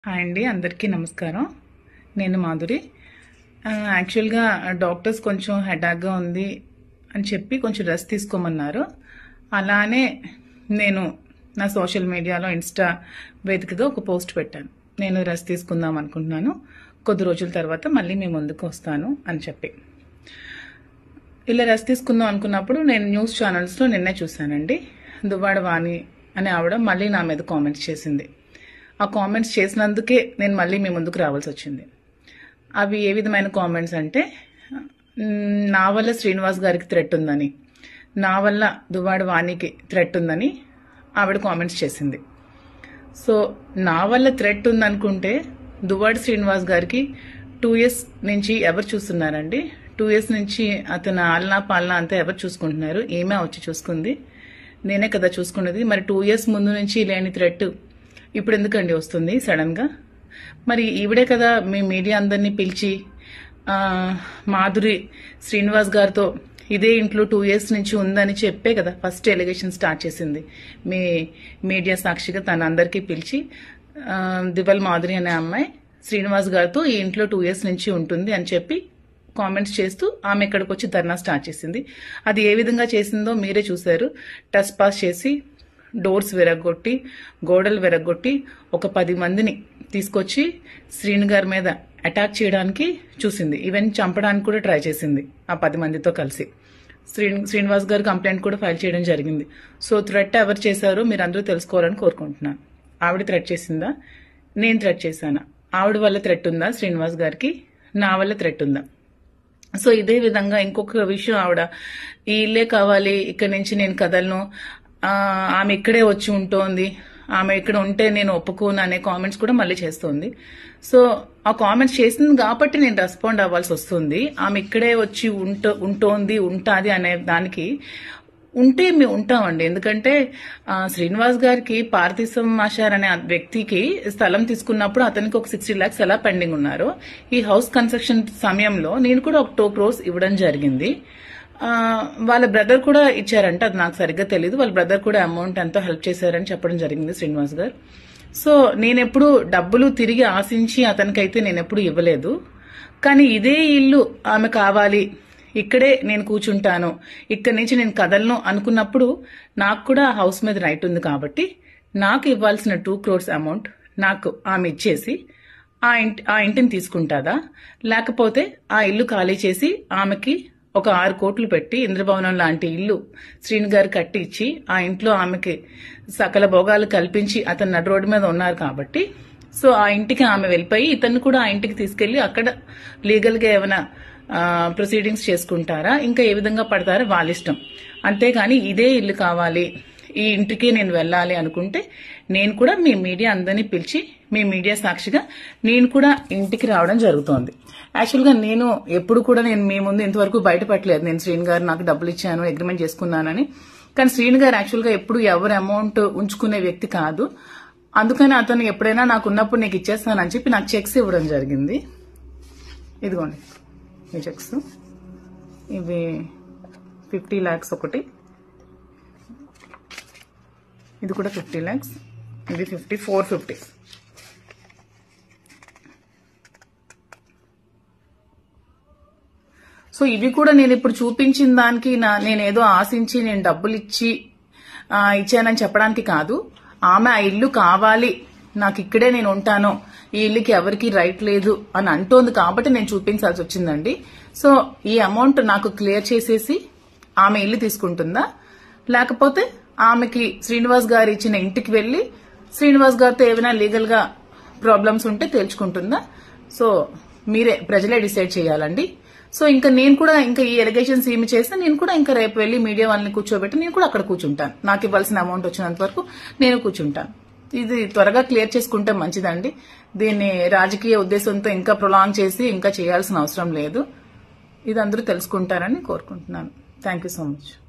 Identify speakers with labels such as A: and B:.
A: Hi అండి, అందరికీ నమస్కారం. నేను మాధురి. యాక్చువల్గా డాక్టర్స్ కొంచెం హెడాక్గా ఉంది అని చెప్పి కొంచెం రెస్ట్ తీసుకోమన్నారు. అలానే నేను నా సోషల్ మీడియాలో ఇన్స్టా వేదికగా ఒక పోస్ట్ పెట్టాను. నేను రెస్ట్ తీసుకుందాం అనుకుంటున్నాను, కొద్ది రోజుల తర్వాత మళ్ళీ మీ ముందుకు వస్తాను అని చెప్పి. ఇలా రెస్ట్ తీసుకుందాం అనుకున్నప్పుడు నేను న్యూస్ ఛానల్స్లో నిన్నే చూశానండి. దువ్వాడ వాణి అనే ఆవిడ మళ్ళీ నా మీద కామెంట్స్ చేసింది. ఆ కామెంట్స్ చేసినందుకే నేను మళ్ళీ మీ ముందుకు రావాల్సి వచ్చింది. అవి ఏ విధమైన కామెంట్స్ అంటే, నా వల్ల శ్రీనివాస్ గారికి థ్రెట్ ఉందని, నా వల్ల దువ్వాడ వాణికి థ్రెట్ ఉందని ఆవిడ కామెంట్స్ చేసింది. సో నా వల్ల థ్రెట్ ఉందనుకుంటే దువ్వాడ శ్రీనివాస్ గారికి 2 years నుంచి ఎవరు చూస్తున్నారండి? 2 years నుంచి అతను ఆలనా పాలనా అంతా ఎవరు చూసుకుంటున్నారు? ఏమే వచ్చి చూసుకుంది? నేనే కదా చూసుకున్నది. మరి 2 years ముందు నుంచి లేని థ్రెట్ ఇప్పుడు ఎందుకండి వస్తుంది సడన్ గా? మరి ఈవిడే కదా మీ మీడియా అందరినీ పిలిచి మాధురి శ్రీనివాస్ గారితో ఇదే ఇంట్లో 2 years నుంచి ఉందని చెప్పే కదా ఫస్ట్ ఎలిగేషన్ స్టార్ట్ చేసింది. మీ మీడియా సాక్షిగా తన అందరికీ పిలిచి దివల్ మాధురి అనే అమ్మాయి శ్రీనివాస్ గారితో ఈ ఇంట్లో 2 years నుంచి ఉంటుంది అని చెప్పి కామెంట్స్ చేస్తూ ఆమె ఇక్కడికి వచ్చి ధర్నా స్టార్ట్ చేసింది. అది ఏ విధంగా చేసిందో మీరే చూశారు. టచ్ పాస్ చేసి, డోర్స్ విరగొట్టి, గోడలు విరగొట్టి, ఒక 10 మందిని తీసుకొచ్చి శ్రీను గారి మీద అటాక్ చేయడానికి చూసింది. ఈవెన్ చంపడానికి కూడా ట్రై చేసింది ఆ 10 మందితో కలిసి. శ్రీనివాస్ గారు కంప్లైంట్ కూడా ఫైల్ చేయడం జరిగింది. సో థ్రెట్ ఎవరు చేశారో మీరు అందరూ తెలుసుకోవాలని కోరుకుంటున్నాను. ఆవిడ థ్రెట్ చేసిందా? నేను థ్రెట్ చేశానా? ఆవిడ వల్ల థ్రెట్ ఉందా శ్రీనివాస్ గారికి? నా వల్ల థ్రెట్ ఉందా? సో ఇదే విధంగా ఇంకొక విషయం, ఆవిడ ఈ ఇల్లే కావాలి, ఇక్కడి నుంచి నేను కదలను, ఆమె ఇక్కడే వచ్చి ఉంటోంది, ఆమె ఇక్కడ ఉంటే నేను ఒప్పుకోను అనే కామెంట్స్ కూడా మళ్ళీ చేస్తుంది. సో ఆ కామెంట్స్ చేసింది కాబట్టి నేను రెస్పాండ్ అవ్వాల్సి వస్తుంది. ఆమె ఇక్కడే వచ్చి ఉంటోంది, ఉంటాది అనే దానికి ఉంటే మేము ఉంటామండి. ఎందుకంటే శ్రీనివాస్ గారికి పార్థిసం ఆచార్ అనే వ్యక్తికి స్థలం తీసుకున్నప్పుడు అతనికి ఒక 60 lakhs ఎలా పెండింగ్ ఉన్నారు. ఈ హౌస్ కన్స్ట్రక్షన్ సమయంలో నేను కూడా ఒక 2 crores ఇవ్వడం జరిగింది. వాళ్ళ బ్రదర్ కూడా ఇచ్చారంట, అది నాకు సరిగ్గా తెలియదు. వాళ్ళ బ్రదర్ కూడా అమౌంట్ ఎంతో హెల్ప్ చేశారని చెప్పడం జరిగింది శ్రీనివాస్ గారు. సో నేనెప్పుడు డబ్బులు తిరిగి ఆశించి అతనికైతే నేనెప్పుడు ఇవ్వలేదు. కానీ ఇదే ఇల్లు ఆమె కావాలి, ఇక్కడే నేను కూర్చుంటాను, ఇక్కడి నుంచి నేను కదలను అనుకున్నప్పుడు నాకు కూడా హౌస్ మీద రైట్ ఉంది. కాబట్టి నాకు ఇవ్వాల్సిన 2 crores అమౌంట్ నాకు ఆమె ఇచ్చేసి ఆ ఇంటిని తీసుకుంటాదా, లేకపోతే ఆ ఇల్లు ఖాళీ చేసి ఆమెకి ఒక 6 కోట్లు పెట్టి ఇంద్రభవనం లాంటి ఇల్లు శ్రీను గారు కట్టి ఇచ్చి ఆ ఇంట్లో ఆమెకి సకల భోగాలు కల్పించి అతను నడు రోడ్డు మీద ఉన్నారు కాబట్టి సో ఆ ఇంటికి ఆమె వెళ్ళిపోయి ఇతన్ని కూడా ఆ ఇంటికి తీసుకెళ్లి అక్కడ లీగల్ గా ఏమైనా ప్రొసీడింగ్స్ చేసుకుంటారా, ఇంకా ఏ విధంగా పడతారో వాళ్ళ ఇష్టం. అంతేగాని ఇదే ఇల్లు కావాలి, ఈ ఇంటికి నేను వెళ్ళాలి అనుకుంటే నేను కూడా మీ మీడియా అందరినీ పిలిచి మీ మీడియా సాక్షిగా నేను కూడా ఇంటికి రావడం జరుగుతోంది. యాక్చువల్గా నేను ఎప్పుడు కూడా నేను మీ ముందు ఇంతవరకు బయటపెట్టలేదు నేను శ్రీను గారు నాకు డబ్బులు ఇచ్చాను, అగ్రిమెంట్ చేసుకున్నానని. కానీ శ్రీను గారు యాక్చువల్గా ఎప్పుడు ఎవరు అమౌంట్ ఉంచుకునే వ్యక్తి కాదు. అందుకని అతను ఎప్పుడైనా నాకు ఉన్నప్పుడు నీకు ఇచ్చేస్తానని చెప్పి నాకు చెక్స్ ఇవ్వడం జరిగింది. ఇదిగోండి ఈ చెక్స్, ఇవి 50 lakhs ఒకటి, ఇది కూడా 50 lakhs, ఇది 450. సో ఇవి కూడా నేను ఇప్పుడు చూపించిన దానికి నేనేదో ఆశించి నేను డబ్బులు ఇచ్చానని చెప్పడానికి కాదు. ఆమె ఆ ఇల్లు కావాలి, నాకు ఇక్కడే నేను ఉంటాను, ఈ ఇల్లుకి ఎవరికి రైట్ లేదు అని అంటోంది కాబట్టి నేను చూపించాల్సి వచ్చిందండి. సో ఈ అమౌంట్ నాకు క్లియర్ చేసేసి ఆమె ఇల్లు తీసుకుంటుందా, లేకపోతే ఆమెకి శ్రీనివాస్ గారు ఇచ్చిన ఇంటికి వెళ్లి శ్రీనివాస్ గారితో ఏమైనా లీగల్ గా ప్రాబ్లమ్స్ ఉంటే తేల్చుకుంటుందా? సో మీరే ప్రజలే డిసైడ్ చేయాలండి. సో ఇంకా నేను కూడా ఇంకా ఈ ఎలిగేషన్స్ ఏమి చేస్తే నేను కూడా ఇంకా రేపు వెళ్లి మీడియా వాళ్ళని కూర్చోబెట్టి నేను కూడా అక్కడ కూర్చుంటాను. నాకు ఇవ్వాల్సిన అమౌంట్ వచ్చినంత వరకు నేను కూర్చుంటాను. ఇది త్వరగా క్లియర్ చేసుకుంటే మంచిదండి. దీన్ని రాజకీయ ఉద్దేశంతో ఇంకా ప్రొలాంగ్ చేసి ఇంకా చేయాల్సిన అవసరం లేదు. ఇది అందరూ తెలుసుకుంటారని కోరుకుంటున్నాను. Thank you so much.